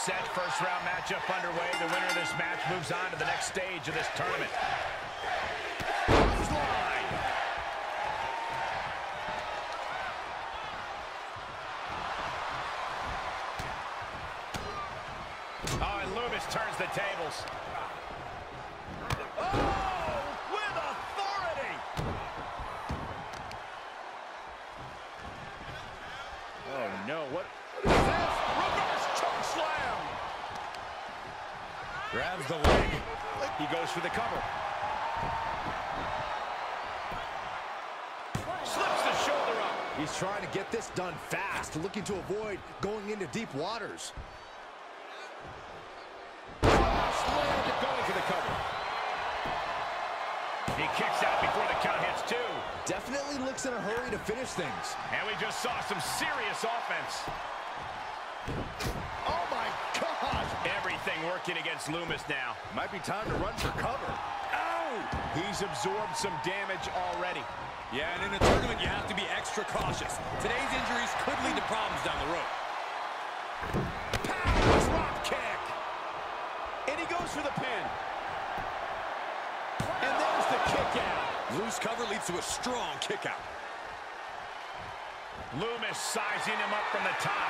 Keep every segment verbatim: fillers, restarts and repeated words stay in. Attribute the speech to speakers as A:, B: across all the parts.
A: set, first round matchup underway. The winner of this match moves on to the next stage of this tournament. Clothesline. Oh, and Lumis turns the tables. Oh, with authority. Oh, no. What, what is this? Reverse choke slam. Grabs the leg. He goes for the cover. Slips the shoulder up.
B: He's trying to get this done fast, looking to avoid going into deep waters.
A: Slammed it, going for the cover. He kicks out before the count hits two.
B: Definitely looks in a hurry to finish things.
A: And we just saw some serious offense.
B: Oh my gosh!
A: Everything working against Lumis now.
B: Might be time to run for cover.
A: Oh! He's absorbed some damage already.
C: Yeah, and in a tournament, you have to be extra cautious. Today's injuries could lead to problems down the road.
A: Power drop kick. And he goes for the pin. And there's the kick out.
C: Loose cover leads to a strong kick out.
A: Lumis sizing him up from the top.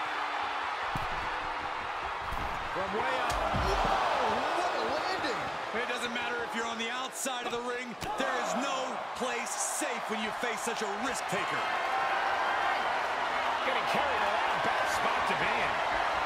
A: From way up.
B: Whoa, what a landing!
C: It doesn't matter if you're on the outside of the ring. There is no place safe when you face such a risk taker.
A: Getting carried around, bad spot to be in.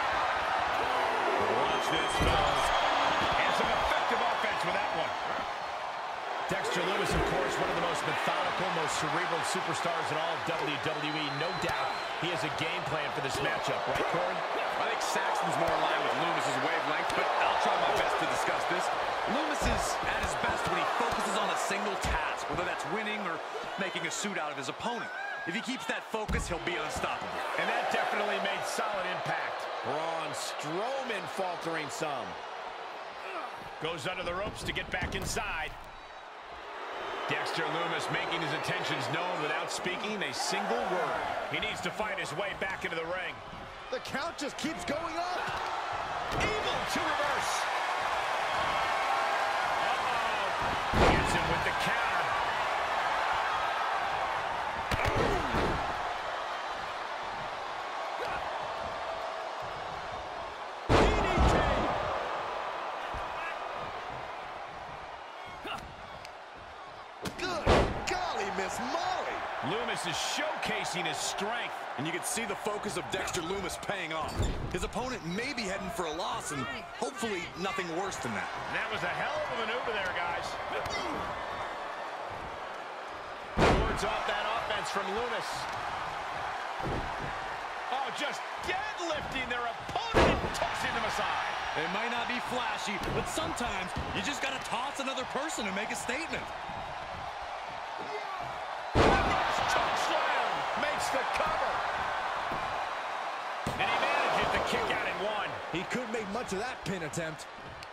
A: Watch this, fellas. And some effective offense with that one. Dexter Lumis, of course, one of the most methodical, most cerebral superstars in all of W W E. No doubt he has a game plan for this matchup, right, Corey?
D: I think Saxton's more aligned with Lumis's wavelength, but I'll try my best to discuss this. Lumis is at his best when he focuses on a single task, whether that's winning or making a suit out of his opponent. If he keeps that focus, he'll be unstoppable.
A: And that definitely made solid impact. Braun Strowman faltering some. Goes under the ropes to get back inside. Dexter Lumis making his intentions known without speaking a single word. He needs to fight his way back into the ring.
B: The count just keeps going up.
A: Evil to reverse. Uh-oh. Gets him with the counter.
B: Good golly, Miss Molly.
A: Lumis is showcasing his strength.
C: And you can see the focus of Dexter Lumis paying off. His opponent may be heading for a loss, and hopefully nothing worse than that.
A: And that was a hell of a maneuver there, guys. Words off that offense from Lumis. Oh, just deadlifting their opponent and tossing them aside.
C: It might not be flashy, but sometimes you just got to toss another person and make a statement.
A: Choke slam makes the cover. And he manages the kick out in one.
B: He could make much of that pin attempt.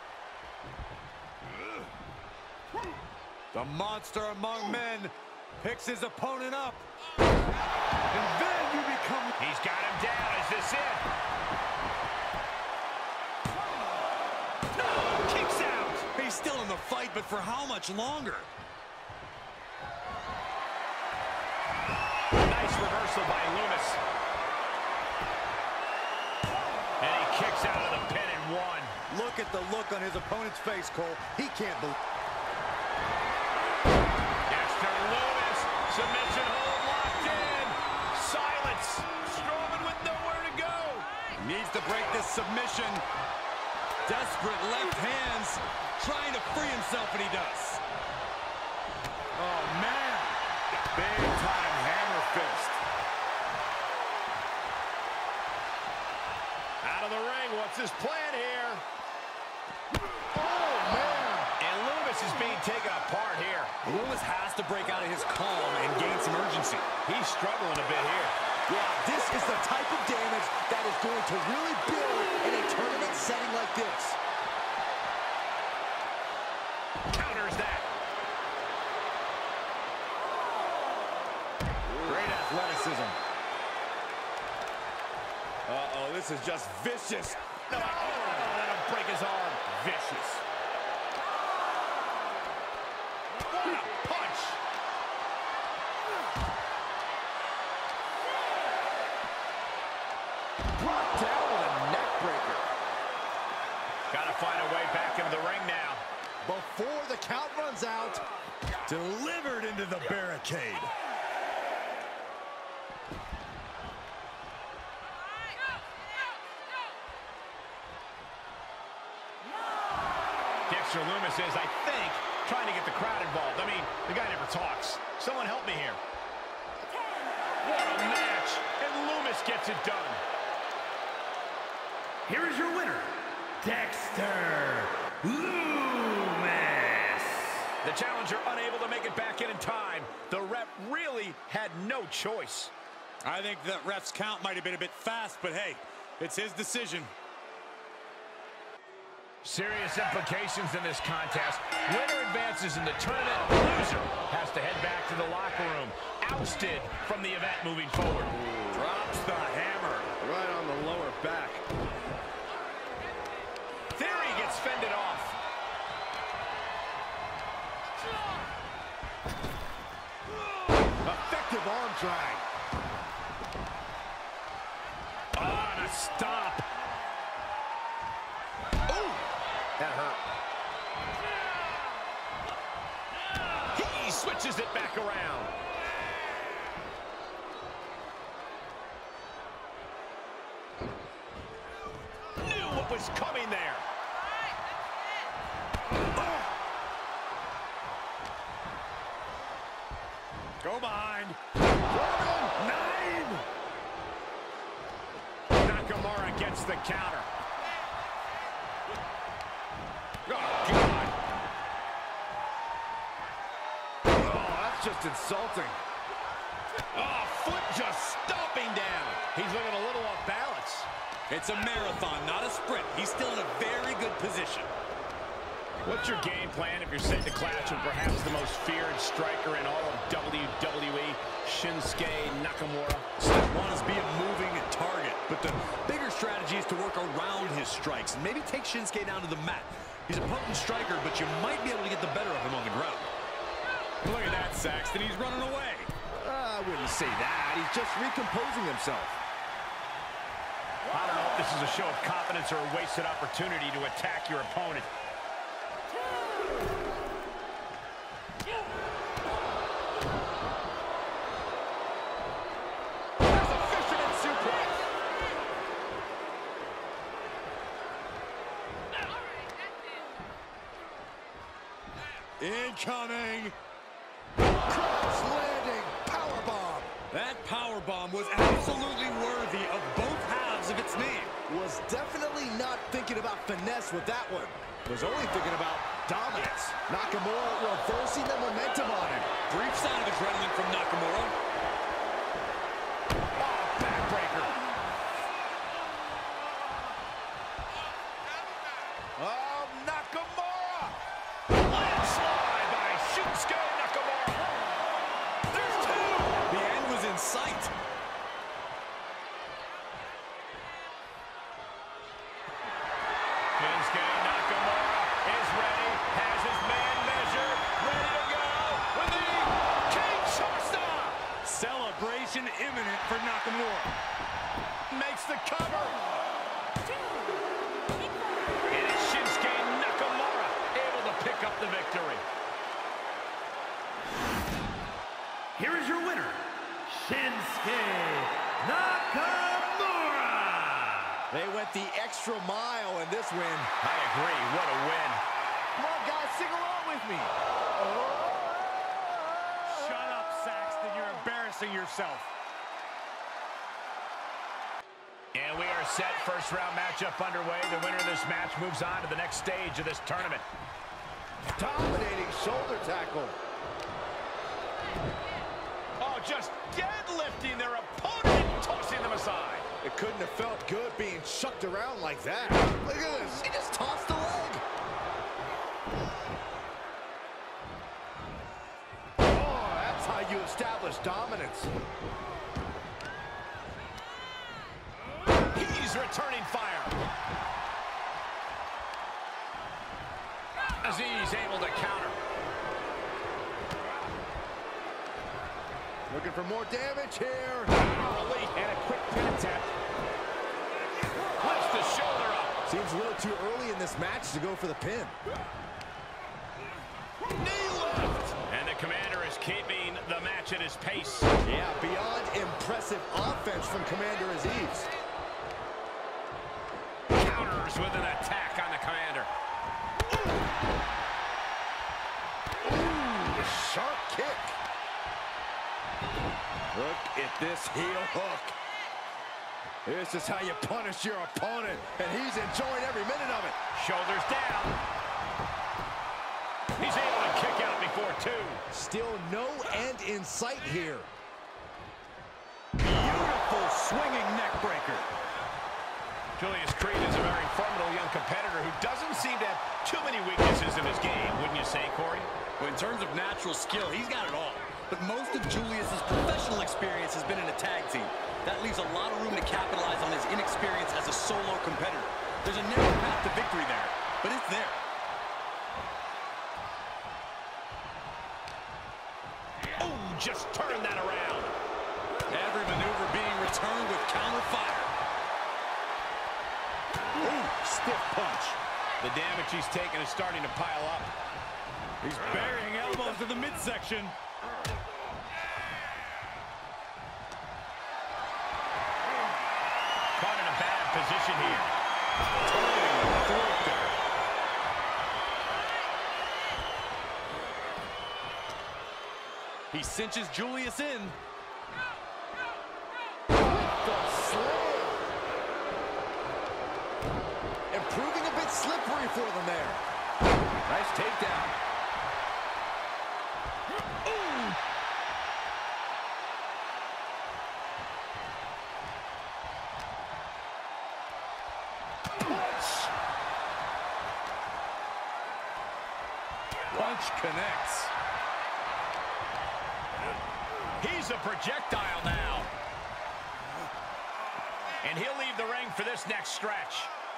C: The monster among men picks his opponent up. And then you become...
A: He's got him down. Is this it? No, kicks out.
C: He's still in the fight, but for how much longer?
A: Nice reversal by Lumis. And he kicks out of the pin in one.
B: Look at the look on his opponent's face, Cole. He can't believe...
A: Dexter Lumis, submission hold locked in. Silence. Strowman with nowhere to go.
C: Needs to break this submission. Desperate left hands, trying to free himself, and he does. Oh, man. Big time hammer fist.
A: Out of the ring, what's his plan here?
B: Oh, man.
A: And Lumis is being taken apart here.
C: Lumis has to break out of his calm and gain some urgency.
A: He's struggling a bit here.
B: Yeah, this is the type of damage that is going to really build in a tournament setting like this.
A: Counters that.
B: Great athleticism. Uh-oh, this is just vicious.
A: no, oh, let him break his arm. Vicious. What a punch.
B: Brought down with a neck breaker.
A: Gotta find a way back into the ring now.
B: Before the count runs out.
C: Delivered into the barricade.
A: Dexter Lumis is, I think, trying to get the crowd involved. I mean, the guy never talks. Someone help me here. What a match. And Lumis gets it done.
E: Here is your winner, Dexter Lumis.
A: The challenger unable to make it back in in time. The ref really had no choice.
C: I think that ref's count might have been a bit fast, but hey, it's his decision.
A: Serious implications in this contest. Winner advances in the tournament. Loser has to head back to the locker room. Ousted from the event moving forward.
C: Drops the hammer.
B: Right on the lower back.
A: Theory gets fended off.
B: Effective arm drag.
A: Oh, and a stop. Ooh, that hurt. He switches it back around. Knew what was coming there.
C: Go behind.
A: Nine. Nakamura gets the counter. Oh, God.
B: Oh, that's just insulting.
A: Oh, foot just stomping down. He's looking a little off balance.
C: It's a marathon, not a sprint. He's still in a very good position.
A: What's your game plan if you're set to clash with perhaps the most feared striker in all of W W E, Shinsuke Nakamura?
C: Step one is be a moving target, but the bigger strategy is to work around his strikes and maybe take Shinsuke down to the mat. He's a potent striker, but you might be able to get the better of him on the ground. Look at that, Saxton. He's running away.
B: Uh, I wouldn't say that. He's just recomposing himself.
A: I don't know if this is a show of confidence or a wasted opportunity to attack your opponent. There's a fisherman suplex.
C: Incoming.
B: Cross landing powerbomb.
C: That powerbomb was absolutely worthy of both halves of its name.
B: Was definitely not thinking about finesse with that one. Was only thinking about dominance. Nakamura reversing the momentum on him.
C: Brief sign of adrenaline from Nakamura.
A: Oh, backbreaker. Oh, Nakamura. Landslide by Shinsuke Nakamura. There's two.
C: The end was in sight.
A: Shinsuke Nakamura is ready, has his man measured, ready to go with the Kinshasa.
C: Celebration imminent for Nakamura.
A: Makes the cover. It is Shinsuke Nakamura able to pick up the victory.
E: Here is your winner, Shinsuke Nakamura.
B: They went the extra mile in this win.
A: I agree. What a win.
B: Come on, guys, sing along with me.
C: Shut up, Saxton. You're embarrassing yourself.
A: And we are set. First round matchup underway. The winner of this match moves on to the next stage of this tournament.
B: Dominating shoulder tackle.
A: Oh, just deadlifting their opponent and tossing them aside.
B: It couldn't have felt good being chucked around like that. Look at this. He just tossed the leg. Oh, that's how you establish dominance.
A: He's returning fire. Aziz able to counter.
B: Looking for more damage here.
A: Release and a quick pin attempt. Lifts the shoulder up.
B: Seems a little too early in this match to go for the pin.
A: Knee lift. And the Commander is keeping the match at his pace.
B: Yeah, beyond impressive offense from Commander Aziz.
A: Counters with an attack on the Commander.
B: Ooh, sharp kick. Look at this heel hook. This is how you punish your opponent, and he's enjoying every minute of it.
A: Shoulders down. He's able to kick out before two.
B: Still no end in sight here.
C: Beautiful swinging neck breaker.
A: Julius Creed is a very formidable young competitor who doesn't seem to have too many weaknesses in his game, wouldn't you say, Corey?
D: Well, in terms of natural skill, he's got it all. But most of Julius's professional experience has been in a tag team. That leaves a lot of room to capitalize on his inexperience as a solo competitor. There's a narrow path to victory there, but it's there.
A: Oh, just turn that around.
D: Every maneuver being returned with counter fire.
B: Ooh, stiff punch.
A: The damage he's taken is starting to pile up.
C: He's burying elbows to the midsection.
A: Caught in a bad position here.
C: He cinches Julius in.
B: The slam. And proving a bit slippery for them there.
A: Nice takedown.
C: Punch connects.
A: He's a projectile now. And he'll leave the ring for this next stretch.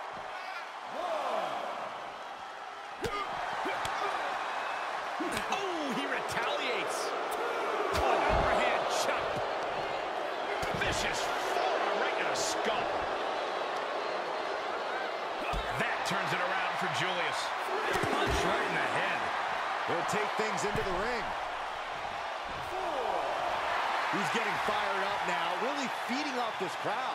A: Oh, he retaliates. Oh, an overhand chop. Vicious forearm right in the skull. That turns it around for Julius.
C: Punch right in the head.
B: They'll take things into the ring. He's getting fired up now, really feeding off this crowd.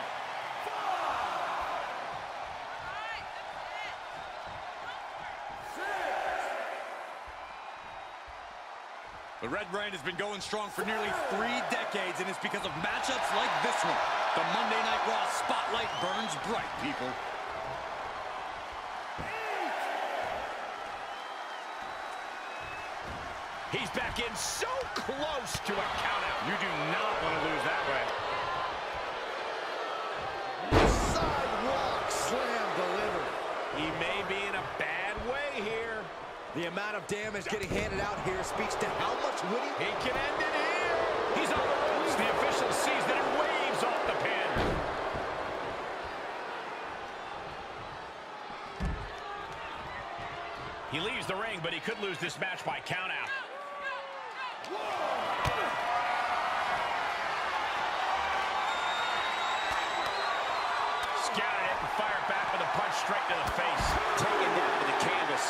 C: The Red Rain has been going strong for nearly three decades, and it's because of matchups like this one. The Monday Night Raw spotlight burns bright, people.
A: He's back in so close to a countout.
C: You do not want to lose that way.
B: Sidewalk slam delivered.
A: He may be in a bad way here.
B: The amount of damage getting handed out here speaks to how much winning.
A: He can end it here. He's on the ropes. The official sees that it waves off the pin. He leaves the ring, but he could lose this match by countout. Scouted it and fired back with a punch straight to the face. Taken down to the canvas.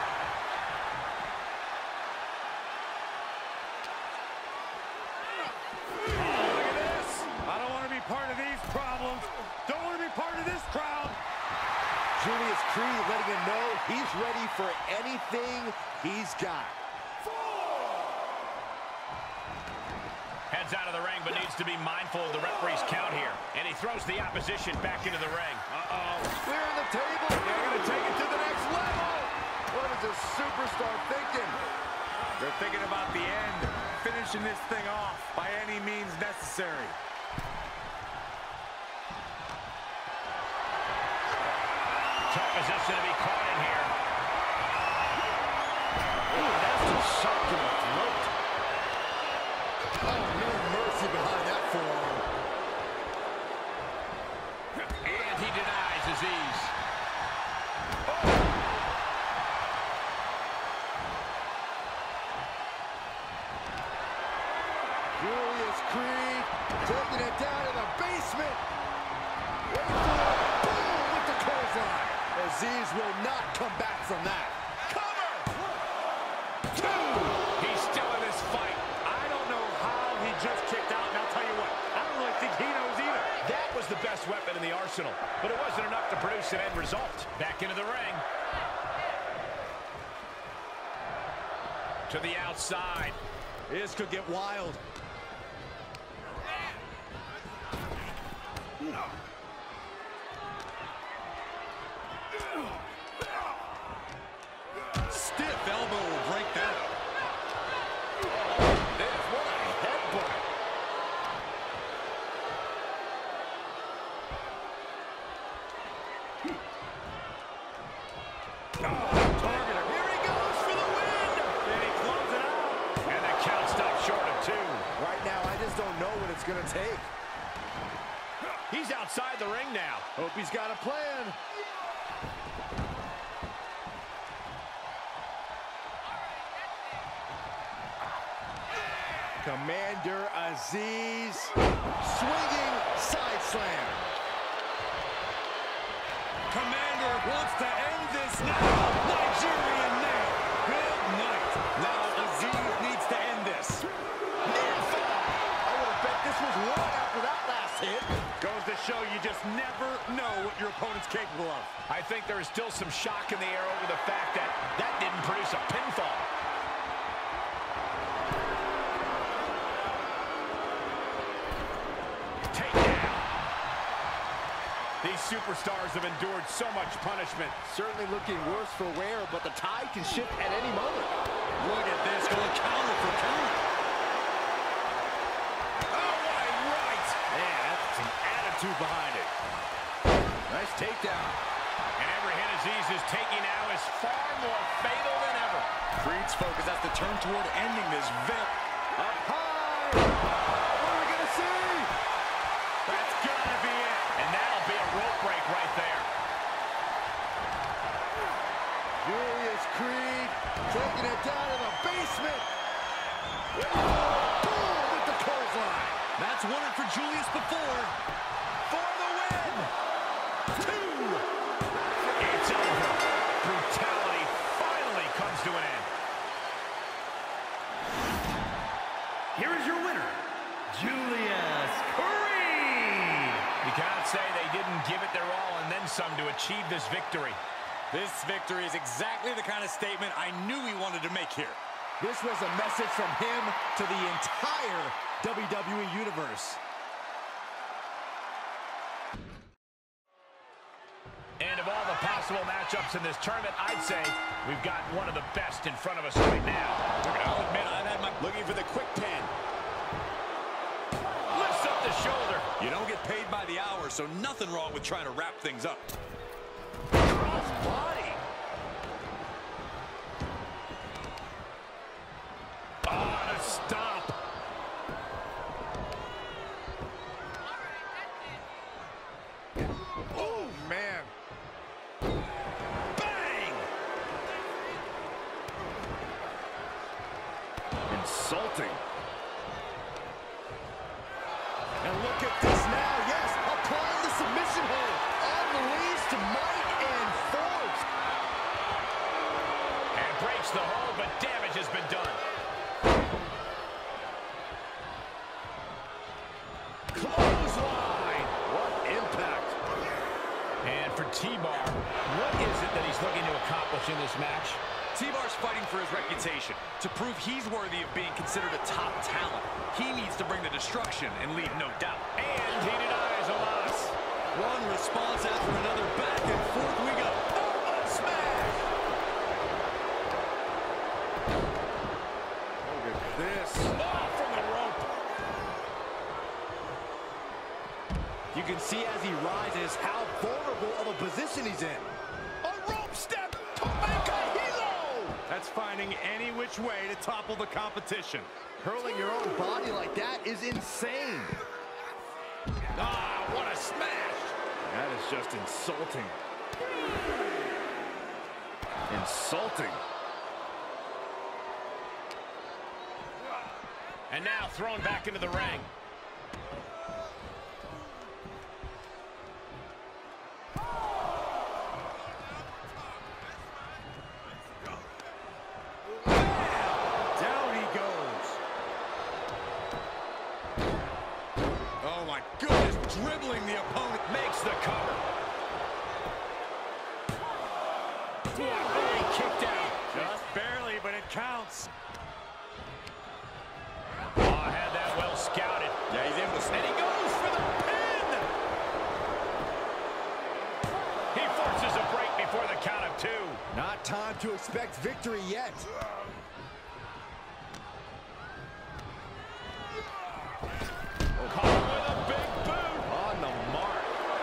C: Part of these problems. Don't want to be part of this crowd.
B: Julius Creed letting him know he's ready for anything he's got.
A: Heads out of the ring, but needs to be mindful of the referee's count here. And he throws the opposition back into the ring.
B: Uh-oh. Clearing the table. They're going to take it to the next level. What is this superstar thinking?
C: They're thinking about the end, finishing this thing off by any means necessary.
A: Tough position to be caught in here.
B: Ooh, that's a shot to the throat. Oh, no mercy behind that forearm.
A: And he denies Aziz. Oh.
B: Aziz will not come back from that.
A: Cover! Two! He's still in this fight.
C: I don't know how he just kicked out, and I'll tell you what, I don't really think he knows either.
A: That was the best weapon in the arsenal, but it wasn't enough to produce an end result. Back into the ring. To the outside.
B: This could get wild.
C: Stiff elbow will break that.
B: This, what a headbutt.
A: Oh, targeter. Here he goes for the win.
C: And he closes it out.
A: And the count stops short of two.
B: Right now, I just don't know what it's going to take.
A: He's outside the ring now.
B: Hope he's got a plan. Commander Aziz, swinging side slam.
C: Commander wants to end this now. Nigerian nail. Good night. Now Aziz needs to end this.
B: Near fall. I would have bet this was long after that last hit.
C: Goes to show you just never know what your opponent's capable of.
A: I think there is still some shock in the air over the fact that that didn't produce a pinfall. Takedown. These superstars have endured so much punishment.
B: Certainly looking worse for wear, but the tide can shift at any moment.
C: Look at this, going counter for counter.
A: Oh, what a right!
B: Man, that's some attitude behind it. Nice takedown.
A: And every hit Aziz is taking now is far more fatal than ever.
C: Creed's focus has to turn toward ending this vet.
B: Up high. What are we going to see?
C: That's gotta be it.
A: And that'll be a rope break right there.
B: Julius Creed taking it down in the basement. Boom with the clothesline.
C: That's won it for Julius before.
A: For the win! Two! It's over. Brutality finally comes to an end.
E: Here is your winner, Julius Creed.
A: You cannot say they didn't give it their all and then some to achieve this victory.
C: This victory is exactly the kind of statement I knew he wanted to make here.
B: This was a message from him to the entire W W E Universe.
A: And of all the possible matchups in this tournament, I'd say we've got one of the best in front of us right now.
C: I'll admit, I've had my...
A: Looking for the quick pin. Lifts up the shoulder.
C: You don't get paid by the hour, so nothing wrong with trying to wrap things up.
A: Cross body. Oh, the stomp.
B: Oh, man.
A: Bang!
B: Insulting. And look at this now. Yes, applying the submission hold. Unleashed might and force.
A: And breaks the hold, but damage has been done. Clothesline.
B: What impact.
A: And for T-Bar, what is it that he's looking to accomplish in this match?
D: T-Bar's fighting for his reputation. To prove he's worthy of being considered a top talent, he needs to bring the destruction and leave no doubt.
A: And he denies a loss.
C: One response after another, back and forth we go.
A: Elbow smash!
B: Look at this.
A: Oh, from the rope.
B: You can see as he rises how vulnerable of a position he's in.
A: A rope step to make a hero!
C: That's finding any which way to topple the competition.
B: Hurling your own body like that is insane.
A: Ah, what a smash!
B: That is just insulting. Insulting.
A: And now thrown back into the ring.
C: dribbling the opponent.
A: Makes the cover. He kicked out.
C: Just barely, but it counts.
A: Oh, had that well scouted.
C: Yeah, he's able to...
A: And he goes for the pin. He forces a break before the count of two.
B: Not time to expect victory yet.
A: Caught with a big boot. On the mark.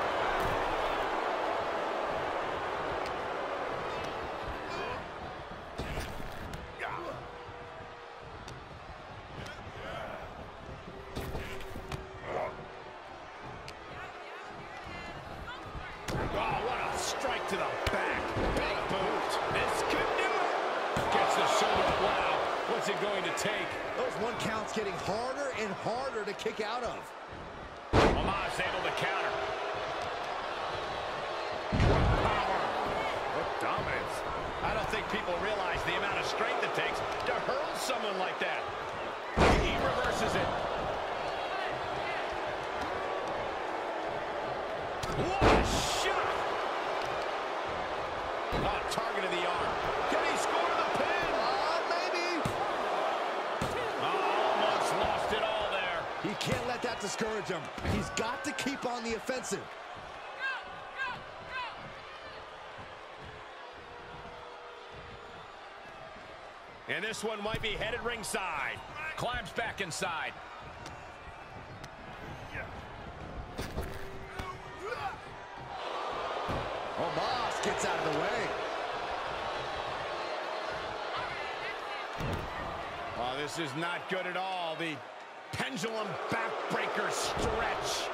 A: Oh, what a strike to the back. Big boot. This could do it. Gets the shoulder. Wow. What's it going to take?
B: Those one counts getting harder and harder to kick out of.
A: Omos able to counter. What power. What dominance. I don't think people realize the amount of strength it takes to hurl someone like that. He reverses it. What a shot! Oh, target of the arm. Can he score the pin?
B: Uh, maybe.
A: Oh, almost lost it all there.
B: He can't let that discourage him. He's got to keep on the offensive.
A: And this one might be headed ringside. Climbs back inside.
B: Omos gets out of the way.
A: Oh, this is not good at all. The pendulum backbreaker stretch.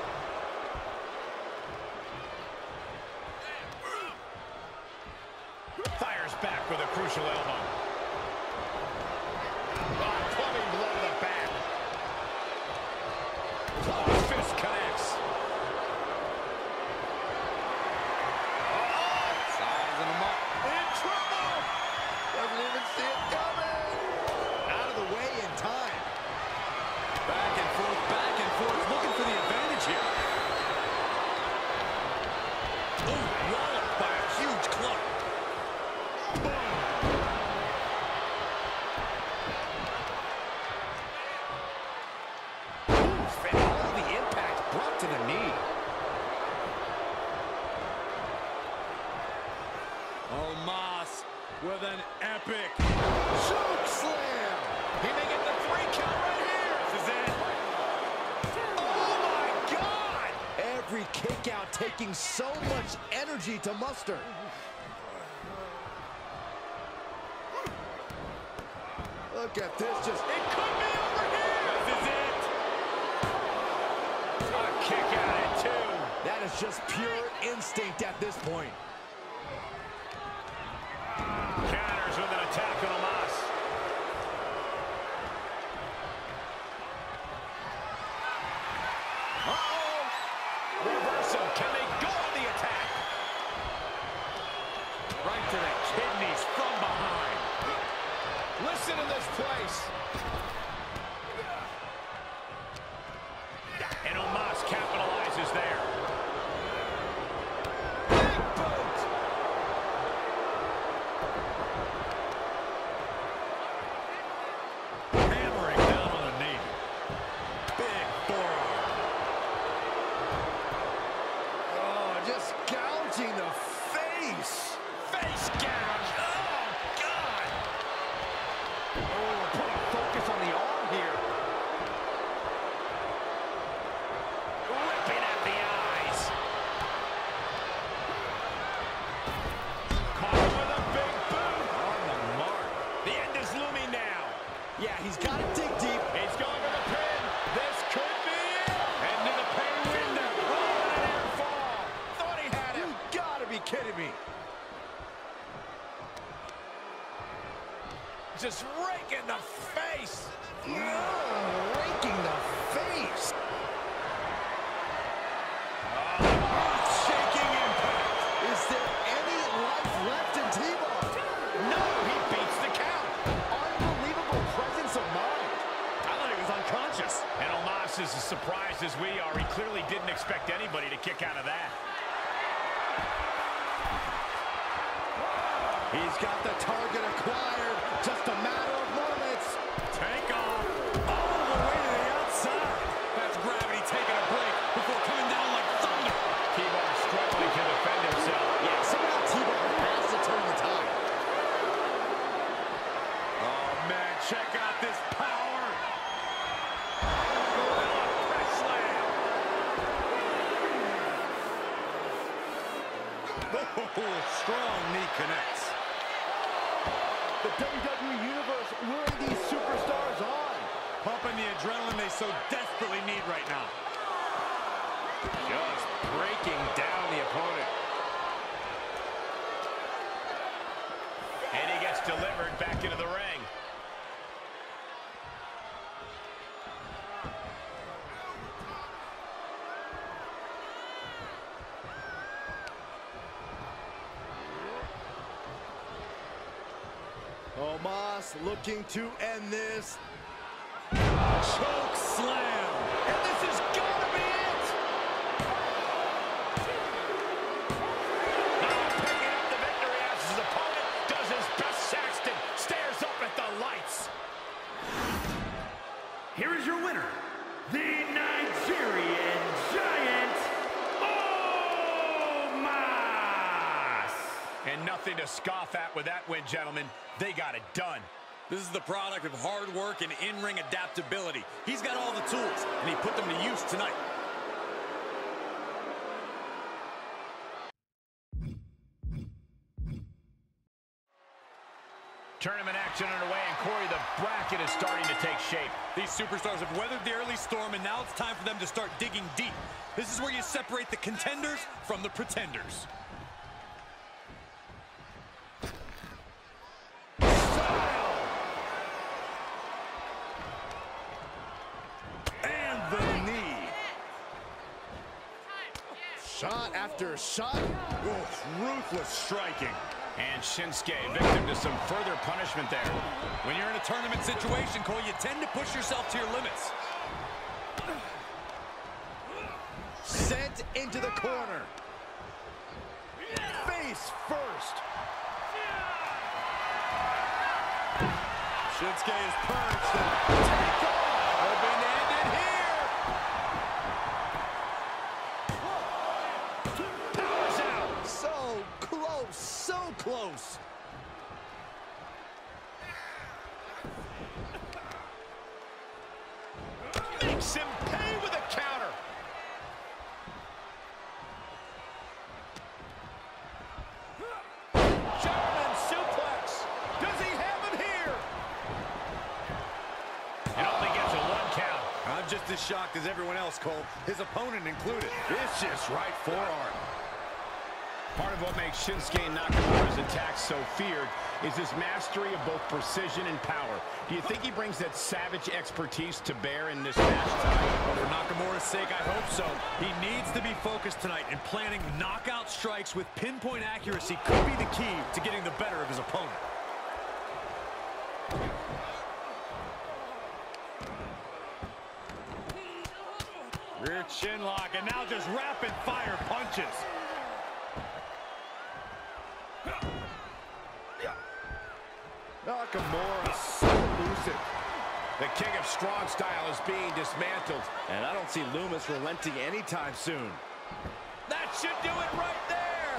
A: Fires back with a crucial elbow. Oh, plumbing blow to the back. Oh, fist connects.
C: Sizing him up.
B: In trouble. Doesn't even see it coming. Out of the way in time.
C: Back and forth, back and forth. Looking for the advantage here. Oh, walloped by a huge club.
B: And all the impact brought to the knee.
C: Omos with an epic
B: Choke slam.
A: He may get the three count right here.
C: This is it.
B: Oh, my God. Every kick out taking so much energy to muster. Look at this. Just
A: It could be over here.
C: This is it.
A: A kick out at two.
B: that is just pure instinct at this point.
A: Counters with an attack on Omos. Uh-oh. Reversal. Can they go on the attack? Right to the kidneys from behind. Listen to this place. And Omos capitalizes there. Big boot. Hammering down on the knee. Big forearm.
B: Oh, just gouging the face.
A: Face gouge. Oh, God. Oh, we're putting focus on the arm here. Ripping at the eyes. Caught him with a big boot. On the mark. The end is looming now.
B: Yeah, he's got to dig deep.
A: He's going for the pin. This could be it. Into the pay window. Oh, an air fall. Thought he had him.
B: You gotta be kidding me.
A: Just raking the face.
B: Oh, raking the face.
A: Shaking impact.
B: Is there any life left in T-Bar?
A: No, he beats the count.
B: Unbelievable presence of mind.
A: I thought he was unconscious. And Omos is as surprised surprised as we are. He clearly didn't expect anybody to kick out of that.
B: He's got the target acquired. Just a matter of moments.
C: Take off. All the way to the outside. That's gravity taking a break before coming down like thunder.
A: T-Bar struggling to defend himself.
B: Yeah, somehow T-Bar has to turn the tide.
C: Oh, man, check out this power. Press slam. Oh, strong knee connects.
B: The W W E Universe luring these superstars on.
C: Pumping the adrenaline they so desperately need right now.
A: Just breaking down the opponent. And he gets delivered back into the ring.
B: Omos looking to end this.
C: Choke slam.
B: And this is gonna be it!
A: Now picking up the victory as his opponent does his best. Saxton stares up at the lights.
E: Here is your winner, the Nigerian Giant, Omos!
A: And nothing to scoff at with that win, gentlemen. They got it done.
C: This is the product of hard work and in-ring adaptability. He's got all the tools, and he put them to use tonight.
A: Tournament action underway, and Corey, the bracket is starting to take shape.
C: These superstars have weathered the early storm, and now it's time for them to start digging deep. This is where you separate the contenders from the pretenders.
B: Shot after shot. Oof, ruthless striking.
A: And Shinsuke victim to some further punishment there.
C: When you're in a tournament situation, Cole, you tend to push yourself to your limits.
B: Sent into the corner. Face first.
C: Shinsuke is perched. Take off. Open-ended here.
B: So close, so close.
A: Makes him pay with a counter. German suplex. Does he have him here? It only gets a one count.
C: I'm just as shocked as everyone else, Cole, his opponent included.
B: Vicious right forearm.
A: Part of what makes Shinsuke Nakamura's attacks so feared is his mastery of both precision and power. Do you think he brings that savage expertise to bear in this match tonight?
C: Well, for Nakamura's sake, I hope so. He needs to be focused tonight, and planning knockout strikes with pinpoint accuracy could be the key to getting the better of his opponent. Rear chin lock, and now just rapid-fire punches.
B: Nakamura so elusive.
A: The king of strong style is being dismantled.
B: And I don't see Lumis relenting anytime soon.
A: That should do it right there.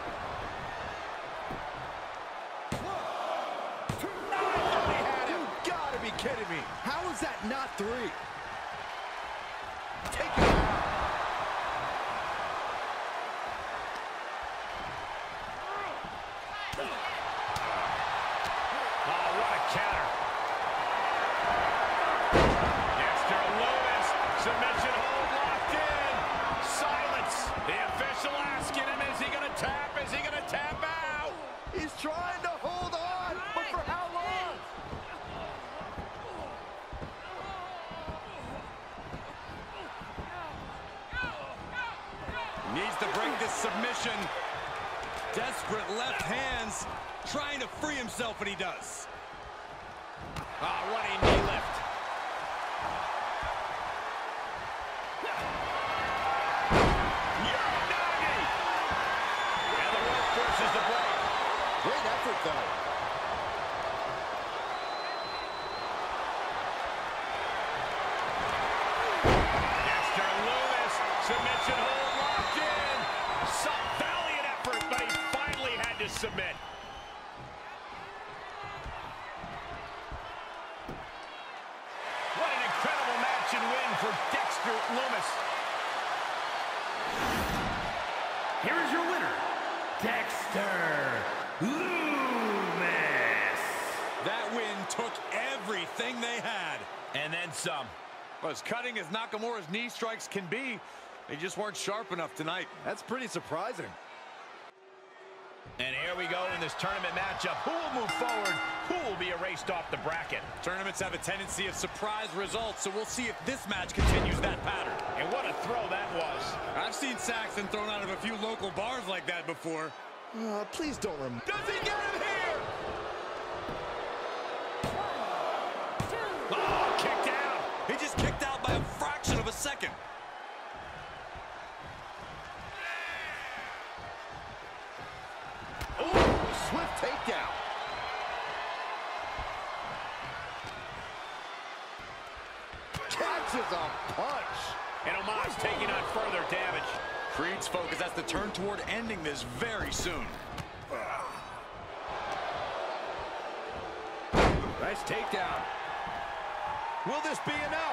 B: I thought he had him. You gotta be kidding me. How is that not three? Take it out.
A: Submission hold locked in. Silence. The official asking him, is he going to tap? Is he going to tap out?
B: He's trying to hold on, but for how long?
C: Needs to break this submission. Desperate left hands, trying to free himself, and he does.
A: Ah, running knee lift.
B: effort, though.
A: Dexter Lumis, submission hold locked in. Some valiant effort, but he finally had to submit. What an incredible match and win for Dexter Lumis.
E: Here is your winner, Dexter Lumis.
C: That win took everything they had.
A: And then some.
D: Well, as cutting as Nakamura's knee strikes can be, they just weren't sharp enough tonight.
B: That's pretty surprising.
A: And here we go in this tournament matchup. Who will move forward? Who will be erased off the bracket?
C: Tournaments have a tendency of surprise results, so we'll see if this match continues that pattern.
A: And what a throw that was.
C: I've seen Saxton thrown out of a few local bars like that before.
B: Uh, please don't remind.
A: Does he get him here? Oh, kicked out.
C: He just kicked out by a fraction of a second.
B: Ooh, swift takedown. Catches a punch.
A: And Omos taking on further damage.
D: Creed's focus has to turn toward ending this very soon.
B: Nice takedown. Will this be enough?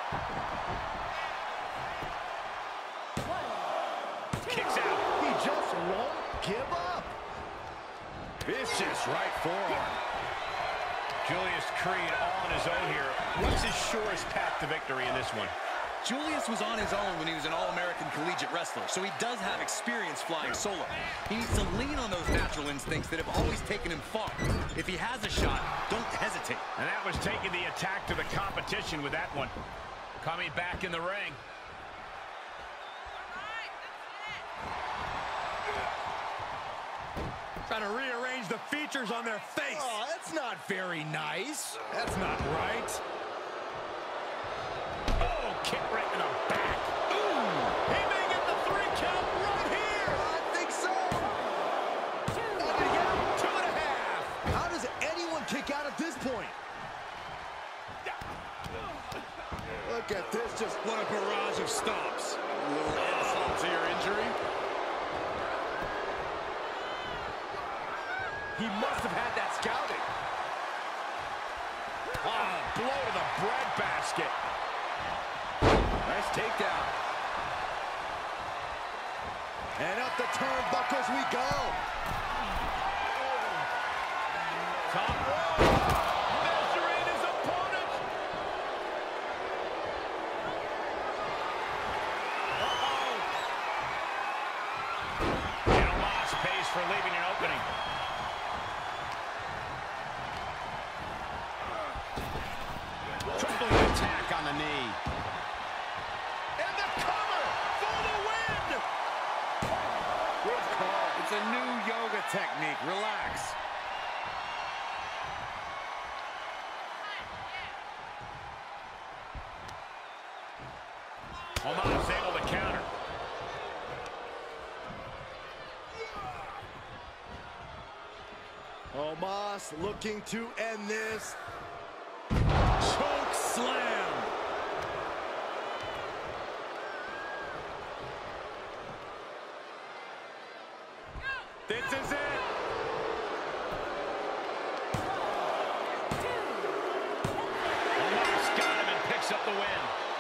A: Kicks out.
B: He just won't give up. Vicious right forearm.
A: Julius Creed all on his own here. What's his surest path to victory in this one?
D: Julius was on his own when he was an All-American collegiate wrestler, so he does have experience flying solo. He needs to lean on those natural instincts that have always taken him far. If he has a shot, don't hesitate.
A: And that was taking the attack to the competition with that one. Coming back in the ring.
C: Trying to rearrange the features on their face.
B: Oh, that's not very nice. That's not right.
A: Oh, kick right in the back. Ooh, he may get the three count right here.
B: I think so.
A: Two, two and a half.
B: How does anyone kick out at this point? Look at this, just
C: What a barrage of stomps. A little insult to your injury.
B: he must have had that scouting.
A: Oh, blow to the breadbasket.
B: Nice takedown. And up the turnbuckles we go.
A: Top rope. Measuring his opponent. Uh-oh. And Omos pays for leaving an opening. Tripling attack on the knee. And the cover for the win.
C: Good call. It's a new yoga technique. Relax.
A: Omos able to counter.
B: Omos looking to end this.
C: Choke slam. This is it.
A: Omos got him and picks up the win.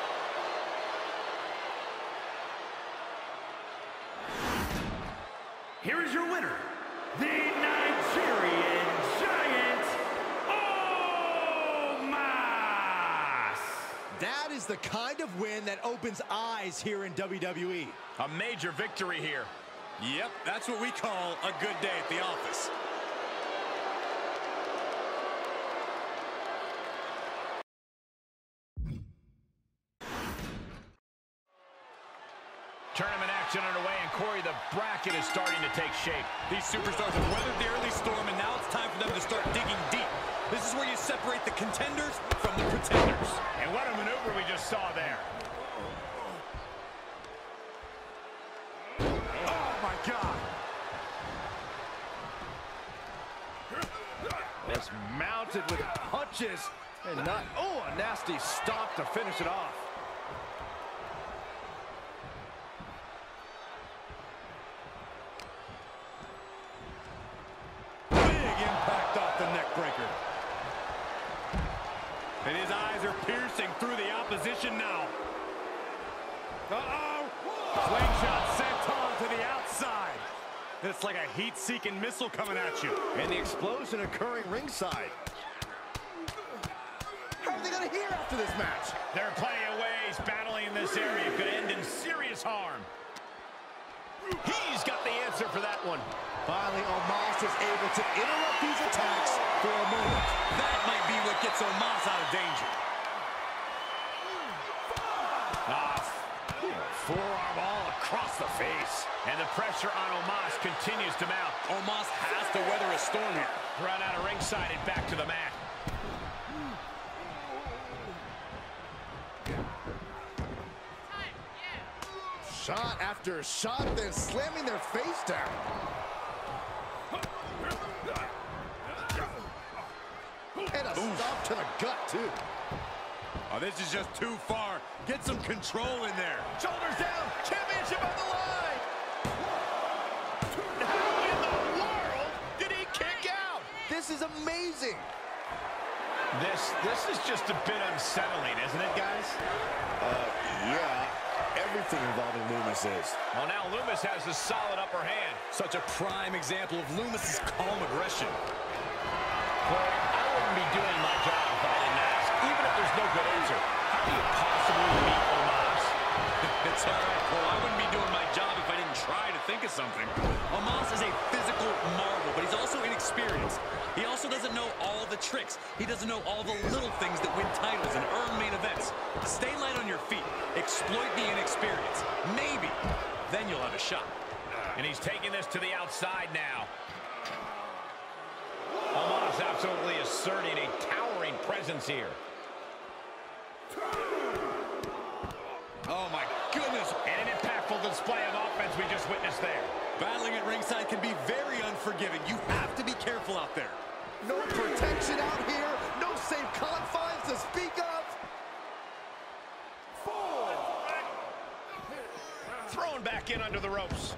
E: Here is your winner, the Nigerian Giant, Omos.
B: That is the kind of win that opens eyes here in W W E.
A: A major victory here.
C: Yep, that's what we call a good day at the office.
A: Tournament action underway, and Corey, the bracket is starting to take shape.
C: These superstars have weathered the early storm, and now it's time for them to start digging deep. This is where you separate the contenders from the pretenders.
A: And what a maneuver we just saw there.
B: Oh, my God. Just mounted with punches and not, oh, a nasty stop to finish it off.
C: Big impact off the neck breaker. And his eyes are piercing through the opposition now. Uh-oh! Slingshot sent on to the outside. It's like a heat-seeking missile coming at you.
B: And the explosion occurring ringside. How are they going to hear after this match?
A: There are plenty of ways battling in this area could end in serious harm. He's got the answer for that one.
B: Finally, Omos is able to interrupt these attacks for a moment.
C: That might be what gets Omos out of danger.
A: Ah, forearm all across the face. And the pressure on Omos continues to mount.
C: Omos has to weather a storm here.
A: Run out of ringside and back to the mat.
B: Shot after shot, then slamming their face down. And a stop to the gut, too.
C: Oh, this is just too far. Get some control in there.
B: Shoulders down, championship on the line.
A: How in the world did he kick out?
B: This is amazing.
A: This, this is just a bit unsettling, isn't it, guys?
B: Uh, yeah. Everything involving Lumis is.
A: Well, now Lumis has a solid upper hand.
C: Such a prime example of Lumis's calm aggression.
A: Corey, I wouldn't be doing my job if I didn't ask. Even if there's no good answer, how do you possibly beat Omos?
C: It's all right, Cole. I wouldn't be doing my job if I didn't try to think of something. Omos is a physical marvel, but he's also inexperienced. He also doesn't know all the tricks. He doesn't know all the little things that win titles and earn main events. Stay light on your feet. Exploit the inexperience. Maybe. Then you'll have a shot.
A: And he's taking this to the outside now. Omos absolutely asserting a towering presence here.
C: Oh, my goodness.
A: And an impactful display of offense we just witnessed there.
C: Battling at ringside can be very unforgiving. You have to be careful out there.
B: No protection out here. No safe confines to speak of. Four.
A: Thrown back in under the ropes.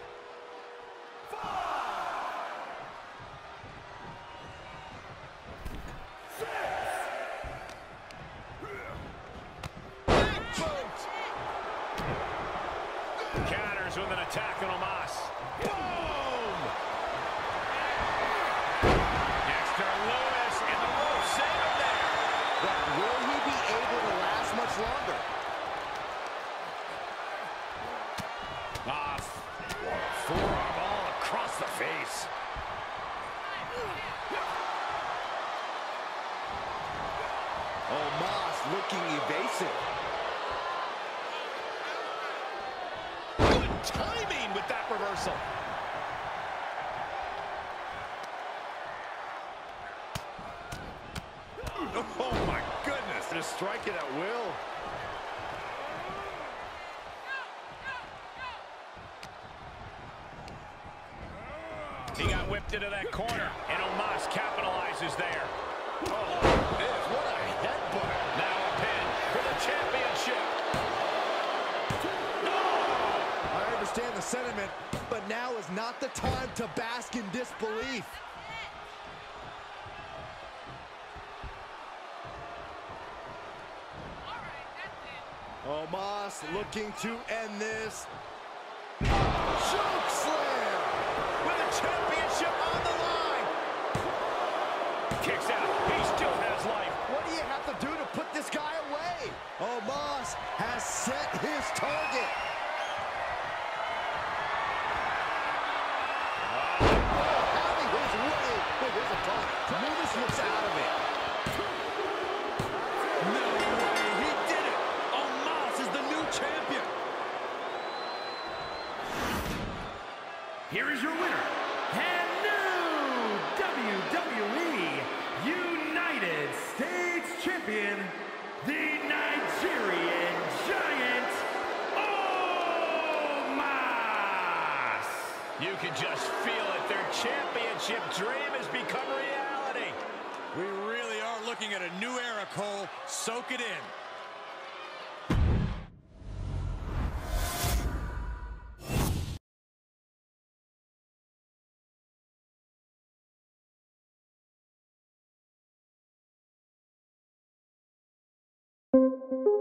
A: Counters with an attack on Omos. Boom! Dexter Lumis in the rope, save him there.
B: But will he be able to last much longer?
A: Off. Forearm all across the face.
B: Omos looking evasive.
A: Good timing with that reversal.
B: Oh, my goodness. Just strike it at will.
A: He got whipped into that corner, and Omos capitalizes there.
B: Oh, this, what a headbutt.
A: Now a pin for the championship.
B: I understand the sentiment, but now is not the time to bask in disbelief. Omos looking to end this. Choke slam!
A: With the championship on the line. Kicks out. He still has life.
B: What do you have to do to put this guy away? Omos has set his target. Having his way with his opponent. Lumis looks out of it.
C: No way. He did it. Omos is the new champion. looking at a new era, Cole. Soak it in.
F: Thank you.